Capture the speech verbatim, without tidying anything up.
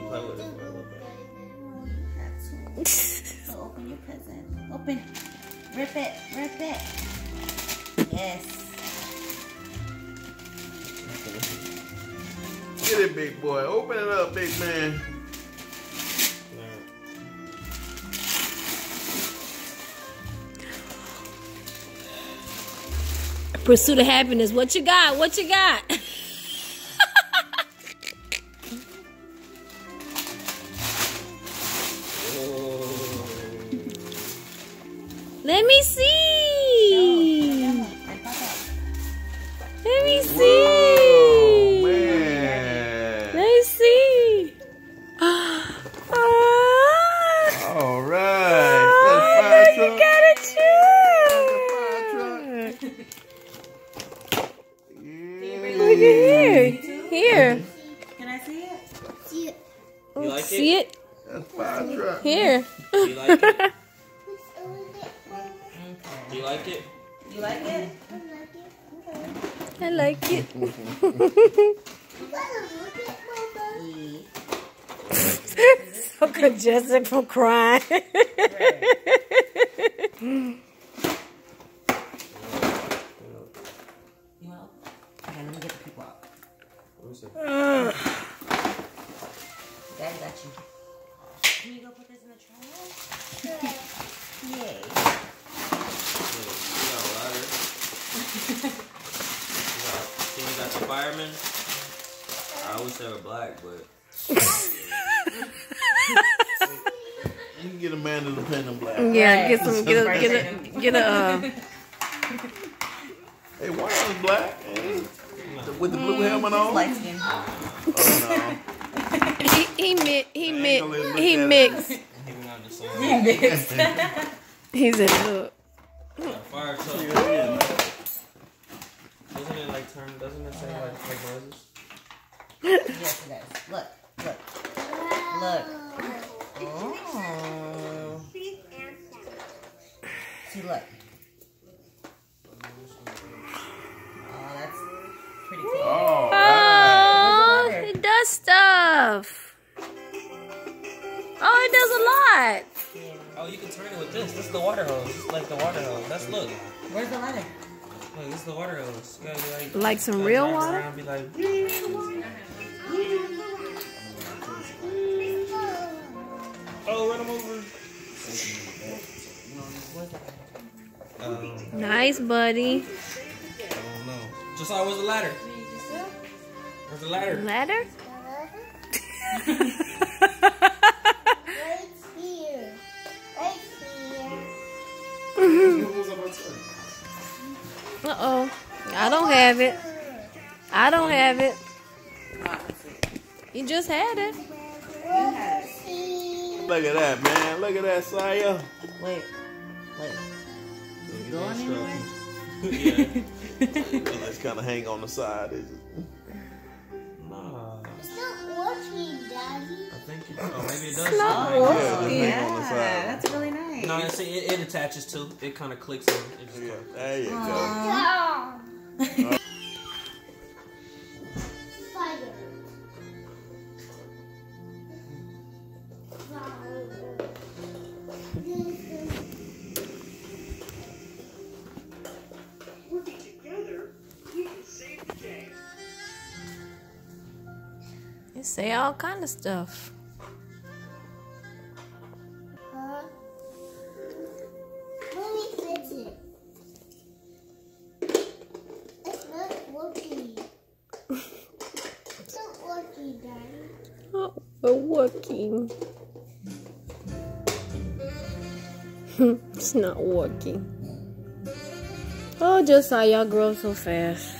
play with it for a little bit. So open your present. Open. Rip it. Rip it. Yes. Get it, big boy. Open it up, big man. Pursuit of happiness. What you got? What you got? Let me see. Let me see. Whoa, man. Let me see. All right. Oh, That's fire you truck. got a truck. Yeah. Look at here. Here. Can I see it? See it. You like See it? it? That's fire truck. Here. You like it? You like it? You like it? I like it. So congested from crying. You want? Okay, let me get the people out. Daddy got you. Can you go put this in the trash? Yay. You got a ladder. You got, see, you got the fireman. I wish they were black, but You can get a man to the pen and black. Yeah, get some, get a, get a, get a. Uh, Hey, why is black? Eh? With the blue helmet on? Light skin. Oh, he he mi he mi Angle it, look he at it. mixed. even on the song. He said, look. That fire truck. Doesn't it like turn? Doesn't it say like make noises? Yes, it does. Look, look, look. Oh. See, look. Oh, that's pretty cool. All Oh, right. it does stuff. Oh, it does a lot. Oh, you can turn it with this. This is the water hose. This is like the water hose. That's look. Where's the lighter? Look, this is the water hose. You gotta be like, Like some gotta real drive water? around, be like, oh, run him over. Um, Nice, buddy. I don't know. Just always a ladder. Where's the ladder? Ladder? Right here. Right here. Uh-oh. I don't have it. I don't have it. You just had it. Look at that, man. Look at that, Saya. Wait, wait. Is it going anywhere? Yeah. It's kind of hang on the side, is it? Nah. It's not working, Daddy. I think it, oh, maybe it does. It's not Like, working. Yeah, just hang on the side. That's really nice. no, see, it, it attaches to. It kind of clicks in. It just Yeah, there you go. Fire. Working together, we can save the day. It say all kind of stuff. Huh? Let me fix it. It's not working. It's not working, Daddy. Oh, we're working. It's not working. Oh, just saw y'all grow so fast.